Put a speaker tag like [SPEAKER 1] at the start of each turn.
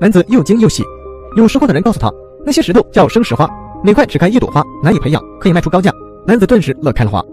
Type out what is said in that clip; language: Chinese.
[SPEAKER 1] 男子又惊又喜。有识货的人告诉他，那些石头叫生石花，每块只开1朵花，难以培养，可以卖出高价。男子顿时乐开了花。